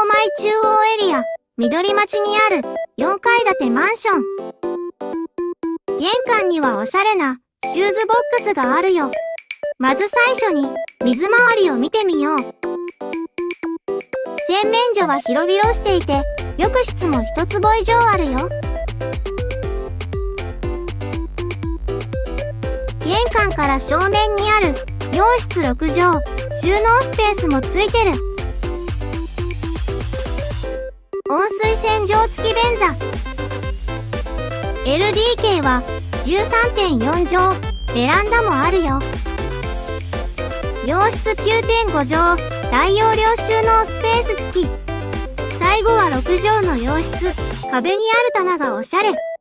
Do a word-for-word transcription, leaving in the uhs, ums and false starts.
前中央エリア、緑町にあるよんかい建てマンション。玄関にはおしゃれなシューズボックスがあるよ。まず最初に水回りを見てみよう。洗面所は広々していて、浴室も一坪以上あるよ。玄関から正面にある洋室ろくじょう、収納スペースもついてる。温水洗浄付き便座。エルディーケー は じゅうさんてんよんじょう、ベランダもあるよ。洋室 きゅうてんごじょう、大容量収納スペース付き。最後はろくじょうの洋室。壁にある棚がおしゃれ。